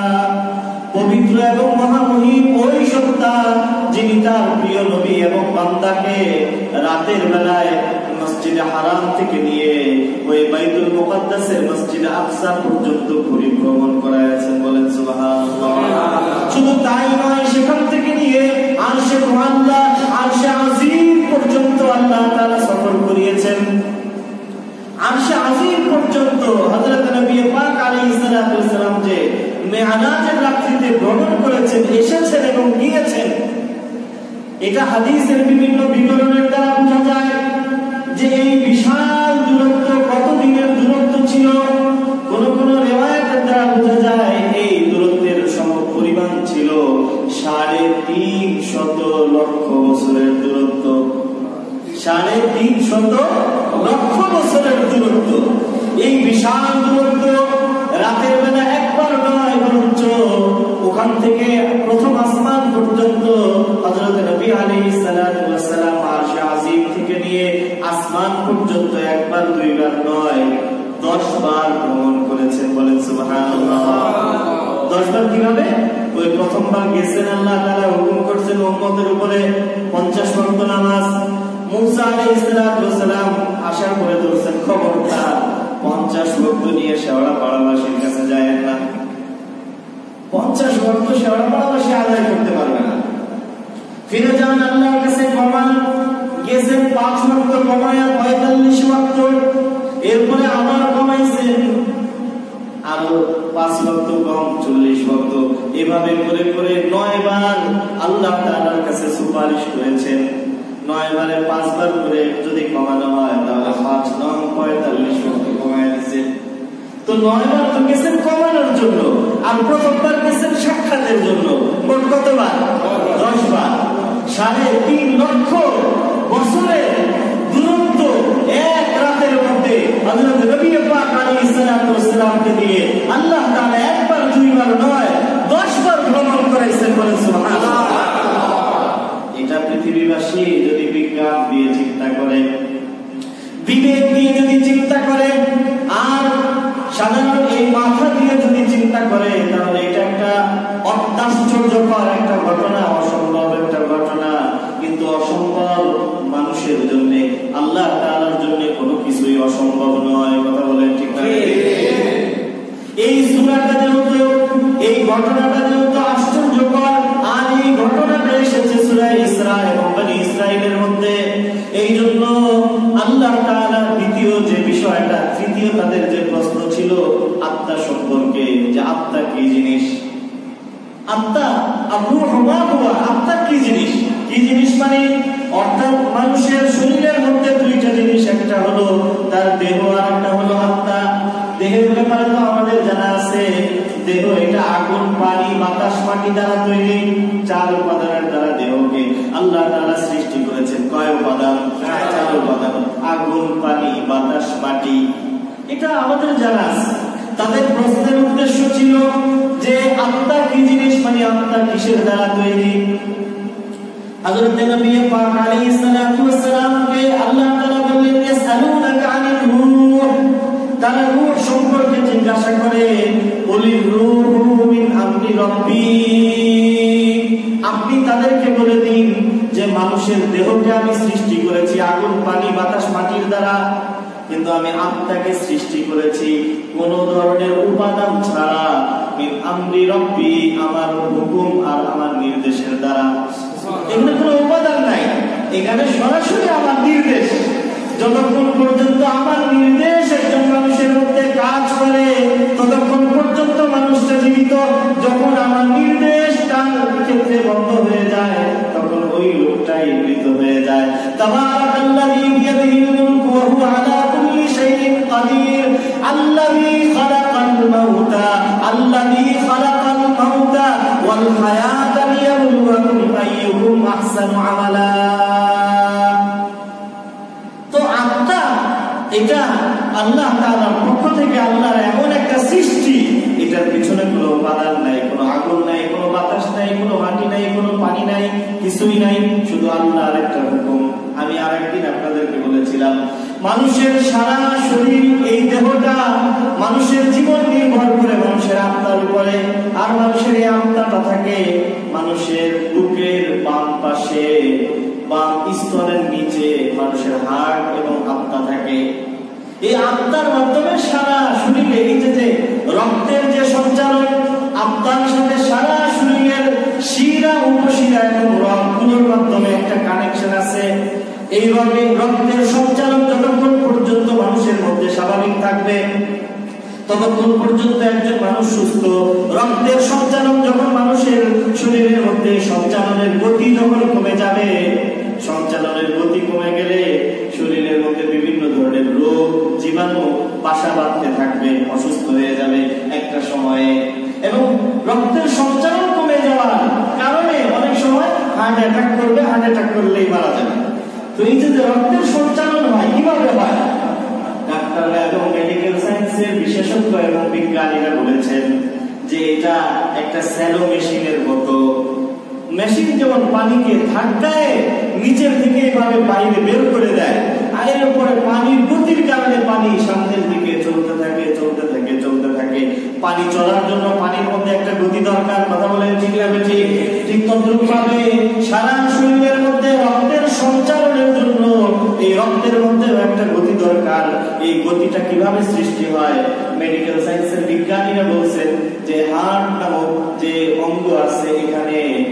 পবিত্র এবং মহামহিম ওই সত্তা যিনি তার প্রিয় নবী এবং বান্দাকে রাতের বেলায় মসজিদে হারাম থেকে নিয়ে ওই বাইতুল মুকাদ্দাসের মসজিদে আকসা পর্যন্ত পরিভ্রমণ করায়ছেন। বলেন সুবহানাল্লাহ। শুধু তাই নয়, সেখান থেকে নিয়ে আরশে মুআল্লা আরশে আজিম পর্যন্ত আল্লাহ তাআলা সফর করিয়েছেন। আরশে আজিম পর্যন্ত হযরত নবী পাক আলাইহিস সালাতু ওয়াস সালাম যে মেরাজের রাত্রিতে ভ্রমণ করেছেন, এসেছেন এবং গিয়েছেন, এটা হাদিসের বিভিন্ন বিবরণের দ্বারা বোঝা যায় যে এই বিশাল দূরত্ব কত দিনের দূরত্ব ছিল। কোন কোন রিওয়ায়াতের দ্বারা বোঝা যায় এই দূরত্বের সমপরিমাণ ছিল সাড়ে তিন শত লক্ষ বছরের দূরত্ব। সাড়ে তিন শত লক্ষ বছরের দূরত্ব। এই বিশাল দূরত্ব রাতের বেলা একবার নয়, বরঞ্চ ওখান থেকে প্রথম আসমান পর্যন্ত হযরত নবী আলাইহিস সালাতু ওয়াস সালাম আরশে আজিম থেকে নিয়ে আসমান পর্যন্ত একবার দুইবার নয়, দশ বার ভ্রমণ করেছেন। বলেন সুবহানাল্লাহ। দশ বার কিভাবে? ওই প্রথমবার গেছেন, আল্লাহ তাআলা হুকুম করছেন উম্মতের উপরে পঞ্চাশ ওয়াক্ত নামাজ। মুসা আলাইহিস সালাতু ওয়াস সালাম আশা করে ধরছেন, খবরদার পঞ্চাশ ওয়াক্ত নিয়ে শেওড়া পাড়াবাসীর কাছে যায় না। পঞ্চাশ ওয়াক্ত শেওড়া পাড়াবাসী আদায় করতে পারবে না। ফিরে যান আল্লাহর কাছে, কমান গেছেন পাঁচ ওয়াক্ত কমায়া পঁয়তাল্লিশ ওয়াক্ত, এরপরে আবার কমাইছেন আরো পাঁচ ওয়াক্ত কম চল্লিশ ওয়াক্ত, এভাবে করে করে নয় বার আল্লাহ তাআলার কাছে সুপারিশ করেছেন। নয় বারে পাঁচবার করে যদি কমানো হয় তাহলে পাঁচ নং পঁয়তাল্লিশ ওয়াক্ত কমায় দিয়েছেন। তো নয় বার তো গেছেন কমানোর জন্য, আর প্রথমবার গেছেন সাক্ষাতের জন্য। মোট কতবার? দশ বার। সাড়ে তিন লক্ষ বছরের দূরত্ব এক রাতের মধ্যে হযরত নবী পাক আলাইহিস সালাতু ওয়াস সালামকে দিয়ে আল্লাহ তাআলা একবার দুইবার নয় দশ বার ভ্রমণ করাইছেন। বলেন সুবহানাল্লাহ। এটা পৃথিবীবাসী যদি বিজ্ঞান দিয়ে চিন্তা করে, বিবেক দিয়ে যদি চিন্তা করে, আর সাধারণ এই মাথা দিয়ে যদি চিন্তা করে, তাহলে এটা একটা অত্যাশ্চর্যকর একটা ঘটনা, অসম্ভব একটা ঘটনা। কিন্তু অসম্ভব মানুষের জন্য, আল্লাহ তাআলার জন্য কোনো কিছুই অসম্ভব নয়। কথা বলেন ঠিক না? এই সূরাটা যেহেতু, এই ঘটনাটা যেহেতু আশ্চর্যকর, আর এই ঘটনাটা এসেছে সূরা ইসরা এবং বনী ইসরাঈলের মধ্যে, এই জন্য আল্লাহ তাআলা দ্বিতীয় যে বিষয়টা, তৃতীয় তাদের যে প্রশ্ন ছিল আত্মা সম্পর্কে, যে আত্মা কি জিনিস, আত্মা আরূহ মা হুয়া, আত্মা কি জিনিস? কি জিনিস মানে অর্থাৎ মানুষের শরীরের মধ্যে দুইটা জিনিস, একটা হলো তার দেহ আর একটা হলো আত্মা। দেহের ব্যাপারে তো আমাদের জানা আছে, দেহ এটা আগুন, পানি, বাতাস, মাটি দ্বারা তৈরি। চার উপাদানের দ্বারা দেহকে আল্লাহ তাআলা সৃষ্টি করেছেন। কয় উপাদান? চার উপাদান, আগুন, পানি, বাতাস, মাটি। এটা আমাদের জানা আছে। তাদের প্রশ্নের উদ্দেশ্য ছিল যে আত্মা কি জিনিস, মানে আত্মা কিসের দ্বারা তৈরি? হযরত নবী পাক আলাইহিস সালাতু ওয়াস সালামকে আল্লাহ তাআলা বললেন, ইয়াসআলুনাকা আনির রূহ, তারা রূহ সম্পর্কে জিজ্ঞাসা করে। বলির রূহু মিন আমরি রাব্বি, আপনি তাদেরকে বলে দিন যে মানুষের দেহকে আমি সৃষ্টি করেছি আগুন, পানি, বাতাস, মাটির দ্বারা, কিন্তু আমি আত্মাকে সৃষ্টি করেছি কোন ধরনের উপাদান ছাড়া, মিন আমরি রাব্বি, আমার হুকুম আর আমার নির্দেশের দ্বারা। এখানে কোনো উপাদান নাই, এখানে সরাসরি আমার নির্দেশ। যতক্ষণ পর্যন্ত আমার নির্দেশ একজন মানুষের মধ্যে কাজ করে ততক্ষণ পর্যন্ত মানুষটা জীবিত। যখন আমার নির্দেশ তার ক্ষেত্রে বন্ধ হয়ে যায় তখন ওই লোকটাই মৃত হয়ে যায়। তাবারাকাল্লাযী বিয়াদিহিল মুলকু ওয়া হুয়া আলা কুল্লি শাইইন কাদির, আল্লাযী খালাকাল মাউতা আল্লাযী খালাকাল মাউতা ওয়াল হায়াতা লিয়াবলুয়াকুম আইয়ুকুম আহসানু আমালা। তো আত্মা এটা আল্লাহ তাআলার পক্ষ থেকে আল্লাহর এমন একটা সৃষ্টি, এটার পিছনে কোনো উপাদান নাই, কোনো আগুন নাই, কোনো বাতাস নাই, কোনো মাটি নাই, কোনো পানি নাই, কিছুই নাই, শুধু আল্লাহর একটা হুকুম। আমি আরেকদিন আপনাদেরকে বলেছিলাম মানুষের সারা শরীর, এই দেহটা, মানুষের জীবন নির্ভর করে মানুষের আত্মার উপরে। আর মানুষের এই আত্মাটা থাকে মানুষের বুকের বাম পাশে, বাম স্তনের নিচে মানুষের হাড় এবং আত্মা থাকে। এই আত্মার মাধ্যমে সারা শরীরে এই যে রক্তের যে সঞ্চালন, আত্মার সাথে সারা শরীরের শিরা, উপশিরা এবং রক্তগুলোর মাধ্যমে একটা কানেকশন আছে। এইভাবে রক্তের সঞ্চালন যতক্ষণ পর্যন্ত মানুষের মধ্যে স্বাভাবিক থাকবে ততক্ষণ পর্যন্ত একজন মানুষ সুস্থ। রক্তের সঞ্চালন যখন মানুষের শরীরের মধ্যে, সঞ্চালনের গতি যখন কমে যাবে, সঞ্চালনের গতি কমে গেলে শরীরের মধ্যে বিভিন্ন ধরনের রোগ, জীবাণু বাসা বাঁধতে থাকবে, অসুস্থ হয়ে যাবে একটা সময়ে। এবং রক্তের সঞ্চালন কমে যাওয়ার কারণে অনেক সময় হার্ট অ্যাটাক করবে, হার্ট অ্যাটাক করলেই মারা যাবে। তো এই যে রক্তের সঞ্চালন হয় কিভাবে হয়, ডাক্তাররা এবং মেডিকেল সায়েন্সের বিশেষজ্ঞ এবং বিজ্ঞানীরা বলেছেন যে এটা একটা স্যালো মেশিনের মতো। মেশিন যেমন পানিকে ধাক্কায় নিচের দিকে এভাবে বাইরে বের করে দেয়, আর এর উপরে পানির গতির কারণে পানি সামনের দিকে চলতে থাকে চলতে থাকে চলতে থাকে। পানি চলার জন্য পানির মধ্যে একটা গতি দরকার। কথা বলেন ঠিক না ঠিক? ঠিক তদ্রুপ ভাবে সারা শরীরের মধ্যে রক্তের সঞ্চালনের জন্য এই রক্তের মধ্যে একটা গতি দরকার। এই গতিটা কিভাবে সৃষ্টি হয়, মেডিকেল সায়েন্সের বিজ্ঞানীরা বলছেন যে হার্ট নামক যে অঙ্গ আছে, এখানে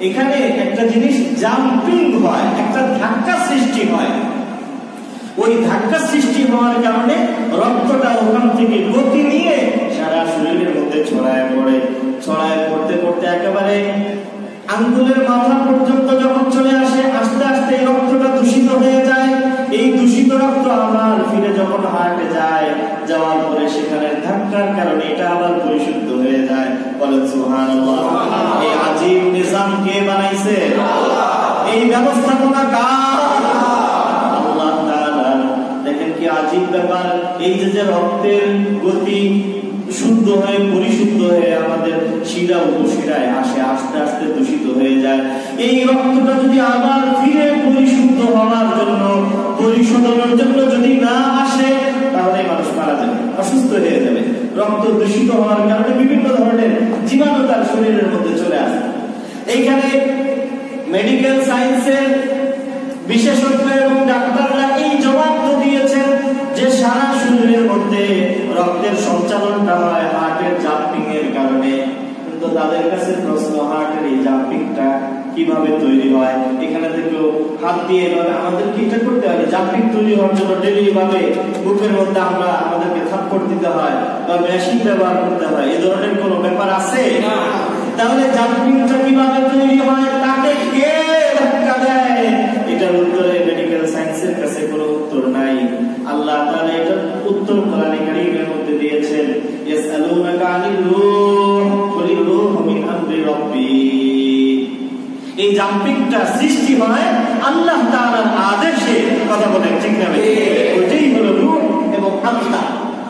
এখানে একটা জিনিস জাম্পিং হয়, একটা ধাক্কা সৃষ্টি হয়। ওই ধাক্কা সৃষ্টি হওয়ার কারণে রক্তটা ওখান থেকে গতি নিয়ে সারা শরীরের মধ্যে ছড়ায় পড়ে। ছড়ায় পড়তে পড়তে একেবারে আঙ্গুলের মাথা পর্যন্ত যখন চলে আসে, আস্তে আস্তে এই রক্তটা দূষিত হয়ে যায়। এই দূষিত রক্ত আবার ফিরে যখন হার্টে যায়, যাওয়ার পরে সেখানে ধাক্কার কারণে এটা আবার পরিশুদ্ধ হয়ে যায়। বলেন সুবহানাল্লাহ। এই আজীব নিজাম কে বানাইছে? এই ব্যবস্থাপনা কার? আল্লাহ তাআলা। দেখেন কি আজীব ব্যাপার। এই যে যে রক্তের গতি শুদ্ধ হয়ে পরিশুদ্ধ হয়ে আমাদের শিরা উপশিরায় আসে, আস্তে আস্তে দূষিত হয়ে যায়। এই রক্তটা যদি আবার ফিরে পরিশুদ্ধ হওয়ার জন্য, পরিশোধনের জন্য যদি না আসে, তাহলে মানুষ মারা যাবে, অসুস্থ হয়ে যাবে। রক্ত দূষিত হওয়ার কারণে বিভিন্ন ধরনের জীবাণু তার শরীরের মধ্যে চলে আসে। এইখানে মেডিকেল সায়েন্সের বিশেষজ্ঞ এবং ডাক্তাররা এই জবাব তো দিয়েছেন যে সারা শরীরের মধ্যে রক্তের সঞ্চালনটা হয় হার্টের জাম্পিং এর কারণে। কিন্তু তাদের কাছে প্রশ্ন, হার্টের এই জাম্পিংটা কিভাবে তৈরি হয়? এখানে দেখলো হাত দিয়ে এভাবে আমাদেরকে এটা করতে হয়। জাম্পিং তৈরি হওয়ার জন্য ডেলি ভাবে বুকের মধ্যে আমরা আমাদেরকে থাপ্পড় দিতে হয় বা মেশিন ব্যবহার করতে হয়, এই ধরনের কোনো ব্যাপার আছে? তাহলে জাম্পিংটা কিভাবে তৈরি হয়? তাকে কে ধাক্কা দেয়? এটার উত্তরে মেডিকেল সায়েন্সের কাছে কোনো উত্তর নাই। আল্লাহ তাআলা এটার উত্তর কোরআনে কারীমের মধ্যে দিয়েছেন। ইয়াসআলুনাকা আনির রূহ কুলির রূহু মিন আমরি রাব্বি। এই জাম্পিংটা সৃষ্টি হয় আল্লাহ তাআলার আদেশে। কথা বলেন ঠিক না? ওইটাই হলো রূহ এবং আত্মা।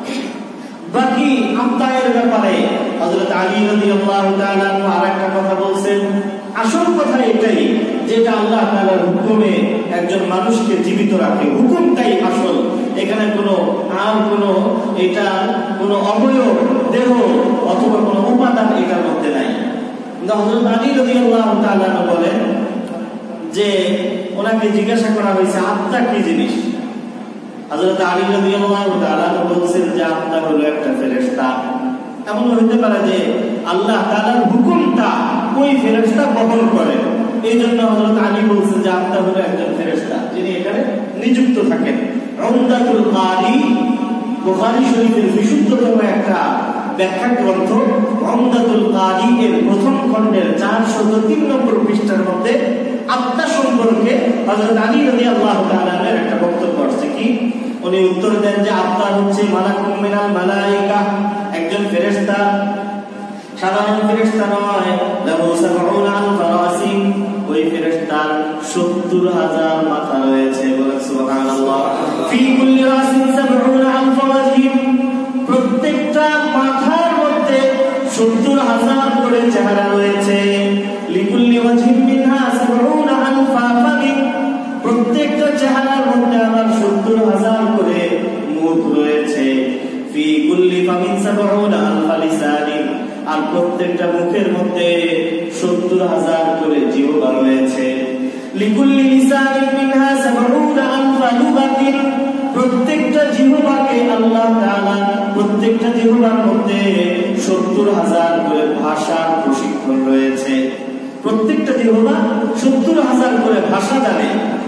বাকি আত্মার ব্যাপারে হযরত আলী রাদিয়াল্লাহু তাআলা আরেকটা কথা বলছেন। আসল কথা এটাই, যেটা আল্লাহ তাআলার হুকুমে একজন মানুষকে জীবিত রাখে, হুকুমটাই আসল। এখানে কোনো আর কোনো এটা কোনো অবয়ব, দেহ অথবা কোনো উপাদান এটার মধ্যে নাই। হযরত আলী রাদিয়াল্লাহু তাআলা বলেন যে ওনাকে জিজ্ঞাসা করা হয়েছে আত্মা কি জিনিস। হযরত আলী রাদিয়াল্লাহু তাআলা বলছেন যে আত্মা হলো একটা ফেরেশতা। এমন হতে পারে যে আল্লাহ তাআলার হুকুমটা ওই ফেরেশতা বহন করে, এই জন্য হযরত আলী বলছেন যে আত্মা হলো একজন ফেরেশতা যিনি এখানে নিযুক্ত থাকেন। উমদাতুল কারি বুখারী শরীফের বিশুদ্ধতম একটা ব্যাখ্যা গ্রন্থ উমদাতুল কারি এর প্রথম খণ্ডের চারশো তিন নম্বর পৃষ্ঠার মধ্যে আত্মা সম্পর্কে হযরত আলী রাদিয়াল্লাহু তাআলা এর একটা বক্তব্য আছে। কি উনি উত্তর দেন যে আত্মা হচ্ছে মালাকুম মিনাল মালায়েকা, একজন ফেরেশতা, সাধারণ ফেরেশতা নয়। লাহু সাবউনা আলফা রাসিন, ওই ফেরেশতার সত্তর হাজার মাথা রয়েছে। বলেন সুবহানাল্লাহ। ফি কুল্লি রাসিন সাবউনা আলফা ওয়াজহিন, প্রত্যেকটা মাথার মধ্যে সত্তর হাজার করে চেহারা রয়েছে। লিকুল্লি ওয়াজহিন মিনহা সাবউনা আলফা ফামিন, প্রত্যেকটা চেহারার মধ্যে আবার সত্তর হাজার করে মুখ রয়েছে। ফি কুল্লি ফামিন সাবউনা আলফা লিসানিন, আর প্রত্যেকটা মুখের মধ্যে সত্তর হাজার করে জিহ্বা রয়েছে। লিকুল্লি লিসানিন মিনহা সাবউনা আলফা লুগাতিন, প্রত্যেকটা জিহ্বাকে আল্লাহ তাআলা প্রত্যেকটা জিহ্বার মধ্যে সত্তর হাজার করে ভাষার প্রশিক্ষণ রয়েছে। প্রত্যেকটা জিহ্বা সত্তর হাজার করে ভাষা জানে।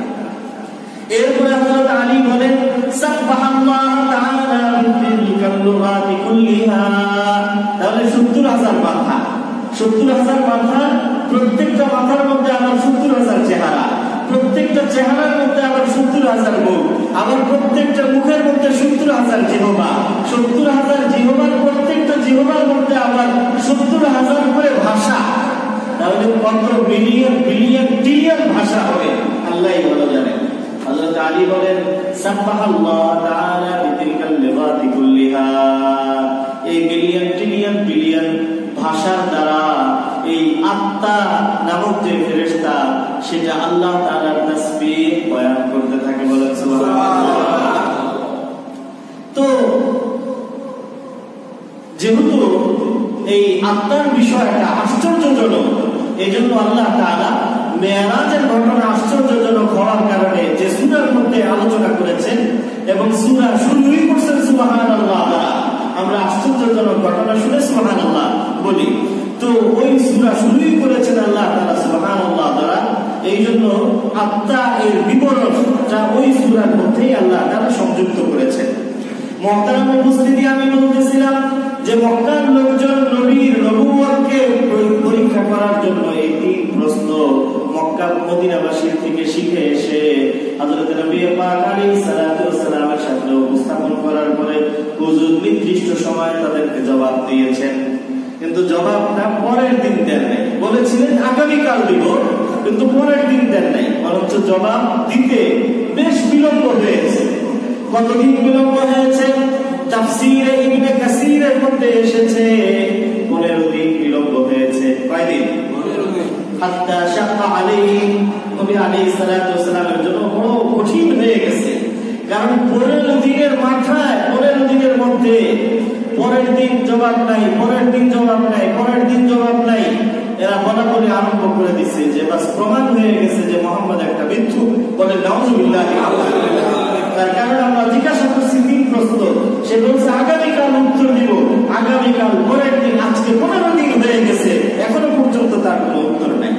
এরপরে হযরত আলী বলেন সাবহানাল্লাহ তাআলা বিতিলকাল লুগাতি কুল্লিহা, তাহলে সত্তর হাজার মাথা, সত্তর হাজার মাথা, প্রত্যেকটা মাথার মধ্যে আবার সত্তর হাজার চেহারা, প্রত্যেকটা চেহারার মধ্যে আবার সত্তর হাজার মুখ, আবার প্রত্যেকটা মুখের মধ্যে সত্তর হাজার জিহ্বা, সত্তর হাজার জিহ্বার প্রত্যেকটা জিহ্বার মধ্যে আবার সত্তর হাজার করে ভাষা। তাহলে কত বিলিয়ন বিলিয়ন ট্রিলিয়ন ভাষা হবে আল্লাহই ভালো জানেন। হযরত আলী বলেন সাবহানাল্লাহ তাআলা বিতিলকাল লিগাতি কুল্লিহা, এই বিলিয়ন ট্রিলিয়ন বিলিয়ন ভাষার দ্বারা এই আত্মা নামক যে ফেরেশতা সেটা আল্লাহ তাআলার তাসবিহ বয়ান করতে থাকে। বলেন সুবহানাল্লাহ। তো যেহেতু এই আত্মার বিষয়টা আশ্চর্যজনক, এই জন্য আল্লাহ তাআলা মেরাজের ঘটনা আশ্চর্যজনক হওয়ার কারণে যে সূরার মধ্যে আলোচনা করেছেন এবং সূরা শুরুই করছেন সুবহানাল্লাহ দ্বারা, আমরা আশ্চর্যজনক ঘটনা শুনে সুবহানাল্লাহ বলি। তো ওই সূরা শুরুই করেছেন আল্লাহ তাআলা সুবহানাল্লাহ দ্বারা। এই জন্য আত্মা এর বিবরণ যা ওই সূরার মধ্যেই আল্লাহ তাআলা সংযুক্ত করেছেন। মুহতারাম উপস্থিতি, আমি বলতেছিলাম যে মক্কার লোকজন নবীর নবুয়তকে পরীক্ষা করার জন্য এই তিন প্রশ্ন মক্কা মদিনাবাসীর থেকে শিখে এসে হযরত নবী পাক আলাইহিস সালাতু ওয়াস সালামের সামনে উপস্থাপন করার পরে হুজুর নির্দিষ্ট সময় তাদেরকে জবাব দিয়েছেন, কিন্তু জবাবটা পরের দিন দেন নাই। বলেছিলেন আগামীকাল দিব, কিন্তু পরের দিন দেন নাই, বরঞ্চ জবাব দিতে বেশ বিলম্ব হয়েছে। কতদিন বিলম্ব হয়েছে? তাফসীরে ইবনে কাসীরের মধ্যে এসেছে পনেরো দিন বিলম্ব হয়েছে। কয়দিন? পনেরো দিন। হাত্তা শাক্কা আলাইহি, নবী আলাইহিস সালাতু ওয়াস সালামের জন্য বড় কঠিন হয়ে গেছে। কারণ পনেরো দিনের মাথায়, পনেরো দিনের মধ্যে পরের দিন জবাব নাই, পরের দিন জবাব নাই, পরের দিন জবাব নাই, এরা বলা বলে আরম্ভ করে দিচ্ছে যে বাস প্রমাণ হয়ে গেছে যে মুহাম্মদ একটা মিথ্যুক। বলে নাউযুবিল্লাহ। তার কারণে আমরা জিজ্ঞাসা করছি তিন প্রশ্ন, সে বলছে আগামীকাল উত্তর দিব, আগামীকাল পরের দিন, আজকে পনেরো দিন হয়ে গেছে, এখনো পর্যন্ত তার কোনো উত্তর নাই।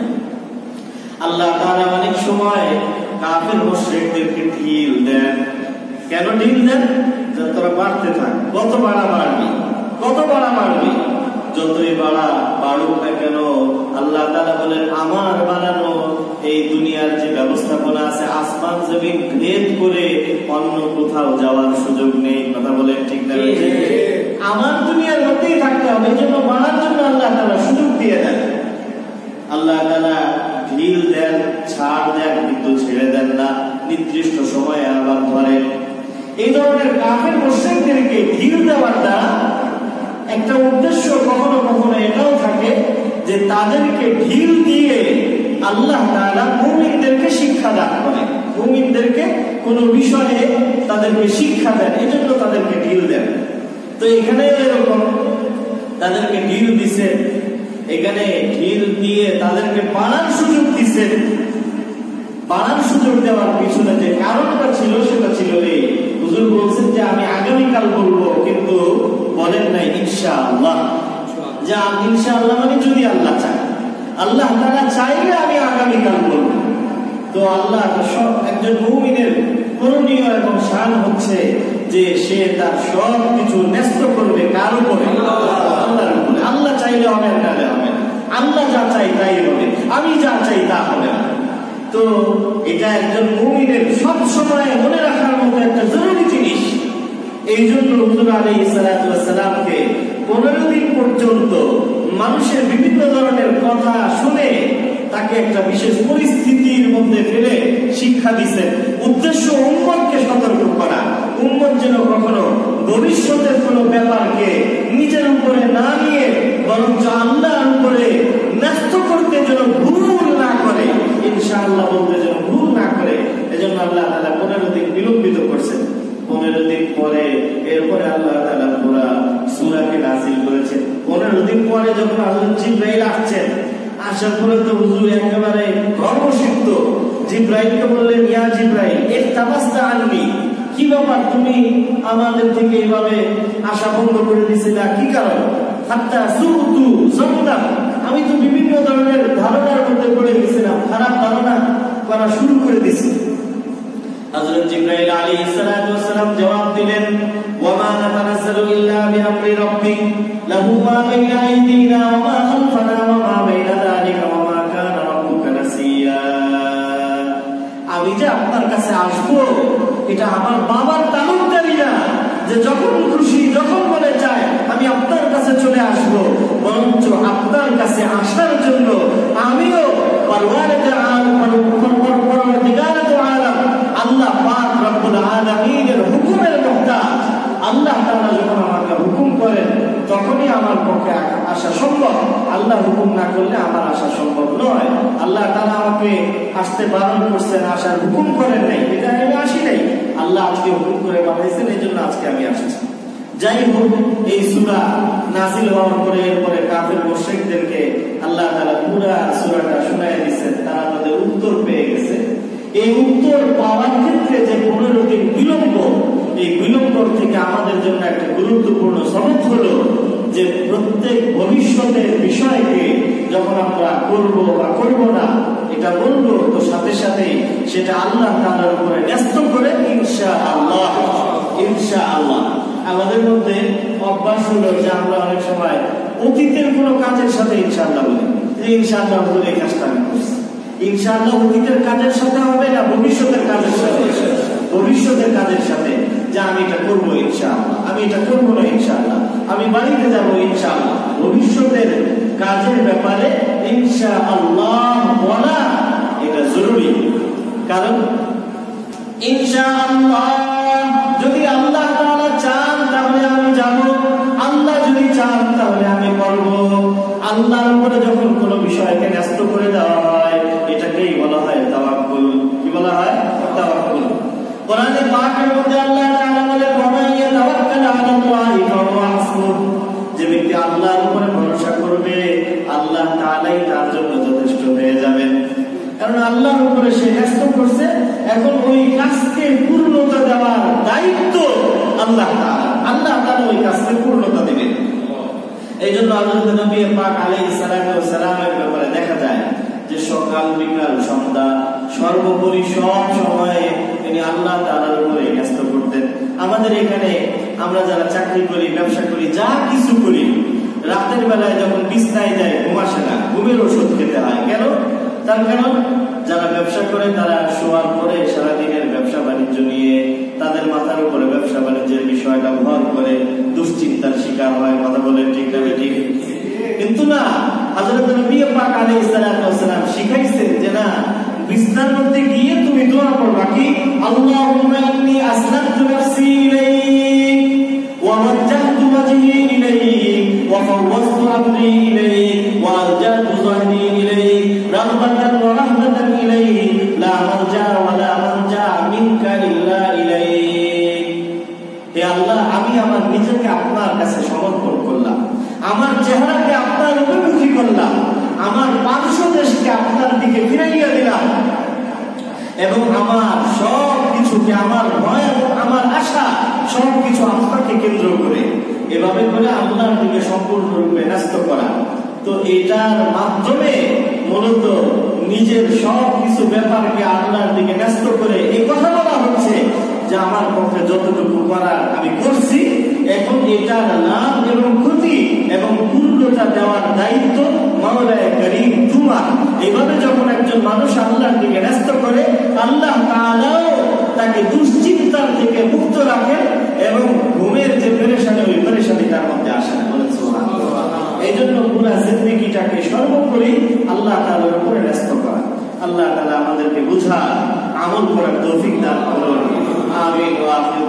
আল্লাহ তাআলা অনেক সময় কাফের মুশরিকদেরকে ঢিল দেন। কেন ঢিল দেন? যে তোরা বাড়তে থাক, কত বাড়া বাড়বি, কত বাড়া বাড়বি, যতই বাড়া বাড়ুক না কেন আল্লাহ তাআলা বলেন আমার বানানো এই দুনিয়ার যে ব্যবস্থাপনা আছে, আসমান জমিন ভেদ করে অন্য কোথাও যাওয়ার সুযোগ নেই। কথা বলেন ঠিক না? আমার দুনিয়ার মধ্যেই থাকতে হবে, এই জন্য বাড়ার জন্য আল্লাহ তাআলা সুযোগ দিয়ে দেন। আল্লাহ তাআলা ঢিল দেন, ছাড় দেন, কিন্তু ছেড়ে দেন না, নির্দিষ্ট সময়ে আবার ধরেন। এই ধরনের কাফের মুশরিকদেরকে ঢিল দেওয়ার দ্বারা একটা উদ্দেশ্য কখনো কখনো এটাও থাকে যে তাদেরকে ঢিল দিয়ে আল্লাহ তাআলা মুমিনদেরকে শিক্ষা দান করেন, মুমিনদেরকে কোন বিষয়ে তাদেরকে শিক্ষা দেন, এজন্য তাদেরকে ঢিল দেন। তো এখানে এরকম তাদেরকে ঢিল দিছে, এখানে ঢিল দিয়ে তাদেরকে বাড়ার সুযোগ দিছে। বাড়ার সুযোগ দেওয়ার পিছনে যে কারণটা ছিল সেটা ছিল এই, হুজুর বলছেন যে আমি আগামীকাল বলবো, কিন্তু বলেন নাই ইনশাআল্লাহ। যা ইনশাআল্লাহ মানে যদি আল্লাহ চায়, আল্লাহ তাআলা চাইলে আমি আগামীকাল বলবো। তো আল্লাহ সব একজন মুমিনের করণীয় এবং শান হচ্ছে যে সে তার সব কিছু ন্যস্ত করবে কার উপরে? আল্লাহর উপরে। আল্লাহ চাইলে হবে না, হবে না, আল্লাহ যা চাই তাই হবে, আমি যা চাই তা হবে না। তো এটা একজন মুমিনের সব সময় মনে রাখার মতো একটা জরুরি জিনিস। এই জন্য হুজুর আলাইহিস সালাতু ওয়াস সালামকে পনেরো দিন পর্যন্ত মানুষের বিভিন্ন ধরনের কথা শুনে তাকে একটা বিশেষ পরিস্থিতির মধ্যে ফেলে শিক্ষা দিচ্ছেন। উদ্দেশ্য উম্মতকে সতর্ক করা, উম্মত যেন কখনো ভবিষ্যতের কোনো ব্যাপারকে নিজের উপরে না নিয়ে বরঞ্চ আল্লাহর উপরে ন্যস্ত করতে যেন ভুল না করে, ইনশাআল্লাহ বলতে যেন ভুল না করে। এজন্য আল্লাহ তাআলা পনেরো দিন বিলম্বিত করছেন। পনেরো দিন পরে এরপরে আল্লাহ তাআলা পুরা সূরাকে নাযিল করেছেন। পনেরো দিন পরে যখন হযরত জিবরাইল আসছেন, আসার পরে তো হুজুর একেবারে গর্বসিদ্ধ। জিবরাইলকে বললেন, ইয়া জিবরাইল ইহতাবাসতা আননি, কি ব্যাপার তুমি আমাদের থেকে এইভাবে আশা বন্ধ করে দিয়েছিলে, কি কারণ? হাত্তা সুতু জমদাম, আমি তো বিভিন্ন ধরনের ধারণার মধ্যে পড়ে গেছিলাম, খারাপ ধারণা করা শুরু করে দিয়েছি। হযরত জিবরাইল আলাইহিস সালাতু ওয়াস সালাম জবাব দিলেন, ওয়া মা নাতানাজ্জালু ইল্লা বিআমরি রাব্বিক লাহু মা বাইনা আইদিনা ওয়া মা খালফানা ওয়া মা বাইনা যালিকা ওয়া মা কানা রাব্বুকা নাসিয়া। আমি যে আপনার কাছে আসবো এটা আমার বাবার তালুকদারি না যে যখন খুশি যখন মনে চায় আমি আপনার কাছে চলে আসবো, বরঞ্চ আপনার কাছে আসার জন্য আমিও পরওয়ারদিগার আলম আল্লাহ পাক রব্বুল আলামিনের হুকুমের মুহতাজ। আল্লাহ তাআলা যখন আমাকে হুকুম করেন তখনই আমার পক্ষে আসা সম্ভব, আল্লাহ হুকুম না করলে আমার আসা সম্ভব নয়। আল্লাহ তাআলা আমাকে আসতে বারণ করছেন, আসার হুকুম করেন নাই, এটা আমি আসি নাই, আল্লাহ আজকে হুকুম করে পাঠাইছেন, এই জন্য আজকে আমি আসছি। যাই হোক, এই সূরা নাযিল হওয়ার পরে এরপরে কাফের মুশরিকদেরকে আল্লাহ তাআলা পুরা সূরাটা শোনায় দিয়েছেন, তারা তাদের উত্তর পেয়ে গেছে। এই উত্তর পাওয়ার ক্ষেত্রে যে পনেরো দিন বিলম্ব, এই বিলম্ব থেকে আমাদের জন্য একটা গুরুত্বপূর্ণ সবক হলো যে প্রত্যেক ভবিষ্যতের বিষয়কে যখন আমরা করবো বা করবো না এটা বলবো, তো সাথে সাথে সেটা আল্লাহ তাআলার উপরে ন্যস্ত করে ইনশাআল্লাহ ইনশাআল্লাহ। আমাদের মধ্যে অভ্যাস হলো যে আমরা অনেক সময় অতীতের কোনো কাজের সাথে ইনশাআল্লাহ বলি, যে ইনশাআল্লাহ বলে এই কাজটা আমি করছি। ইনশাআল্লাহ অতীতের কাজের সাথে হবে না, ভবিষ্যতের কাজের সাথে, ভবিষ্যতের কাজের সাথে, যে আমি এটা করবো ইনশাআল্লাহ, আমি এটা করবো না ইনশাআল্লাহ, আমি বাড়িতে যাবো ইনশাআল্লাহ। ভবিষ্যতের কাজের ব্যাপারে ইনশাআল্লাহ বলা এটা জরুরি। কারণ ইনশাআল্লাহ যদি আল্লাহ তাআলা চান তাহলে আমি যাব, আল্লাহ যদি চান তাহলে আমি করব। আল্লাহর উপরে যখন কোনো বিষয়কে ন্যস্ত করে দেওয়া হয় এটাকেই বলা হয় তাওয়াক্কুল। কি বলা হয়? তাওয়াক্কুল। কোরআনে পাকের মধ্যে আল্লাহ তাআলা বলে ওয়া ইয়াতাওয়াক্কালু আলাল্লাহি ফাহুয়া হাসবুহ, যে ব্যক্তি আল্লাহর উপরে ভরসা করবে আল্লাহ তাআলাই তার জন্য যথেষ্ট হয়ে যাবেন। কারণ আল্লাহর উপরে সে ন্যস্ত করছে, এখন ওই কাজকে পূর্ণতা দেওয়ার দায়িত্ব আল্লাহ তাআলা, আল্লাহ তাআলা ওই কাজকে পূর্ণতা দিবেন। এই জন্য হযরত নবী পাক আলাইহিস সালাতু ওয়াস সালামের ব্যাপারে দেখা যায় যে সকাল বিকাল সন্ধ্যা সর্বোপরি সব সময়ে তিনি আল্লাহ তাআলার উপরে ন্যস্ত করতেন। আমাদের এখানে আমরা যারা চাকরি করি, ব্যবসা করি, যা কিছু করি, রাতের বেলায় যখন বিছনায় যায় ঘুম আসে না, ঘুমের ওষুধ খেতে হয়। কেন? তার কারণ যারা ব্যবসা করে তারা শোয়ার পরে সারাদিনের ব্যবসা বাণিজ্য নিয়ে তাদের মাথার উপরে ব্যবসা বাণিজ্যের বিষয়টা ভর করে দুশ্চিন্তার শিকার হয়। কথা বলেন ঠিক না ঠিক? কিন্তু না, হযরত নবী পাক আলাইহিস সালাতু ওয়াস সালাম শিখাইছেন যে না, বিছনার মধ্যে গিয়ে তুমি দোয়া করবা কি, আল্লাহুম্মা ইন্নী আসলামতু নাফসি ইলাইক ওয়া ওয়াজ্জাহতু ওয়াজহি ইলাইক ওয়া ফাওয়াযতু আমরি ইলাইক ওয়া আলজাতু যাহরি ইলাইক রাগবাতান ওয়া রাহবাতান ইলাইক লা মালজা ওয়া লা মানজা মিনকা ইল্লা ইলাইক। হে আল্লাহ, আমি আমার নিজেকে আপনার কাছে সমর্পণ করলাম, আমার চেহারাকে আপনার অভিমুখী করলাম, আমার পার্শ্ব দেশকে আপনার দিকে ফিরাইয়া দিলাম, এবং আমার সব কিছুকে, আমার ভয় এবং আমার আশা সবকিছু আপনাকে কেন্দ্র করে, এভাবে করে আল্লাহর দিকে সম্পূর্ণরূপে ন্যস্ত করা। তো এটার মাধ্যমে মূলত নিজের সব কিছু ব্যাপারকে আল্লাহর দিকে ন্যস্ত করে এই কথা বলা হচ্ছে যে আমার পক্ষে যতটুকু করার আমি করছি, এখন এটার লাভ এবং ক্ষতি এবং পূর্ণতা দেওয়ার দায়িত্ব মাওলায়ে কারীম তোমার। এইভাবে যখন একজন মানুষ আল্লাহর দিকে ন্যস্ত করে, আল্লাহ তাআলাও তাকে দুশ্চিন্তার থেকে মুক্ত রাখেন এবং ঘুমের যে পেরেশানি, ওই পেরেশানি তার মধ্যে আসে না। বলেন সুবহানাল্লাহ। এই জন্য পুরা জিন্দেগিটাকে সর্বোপরি আল্লাহ তাআলার উপরে ন্যস্ত করা। আল্লাহ তাআলা আমাদেরকে বুঝা আমল করার তৌফিক দান করুন। আমিন ওয়া আমিন।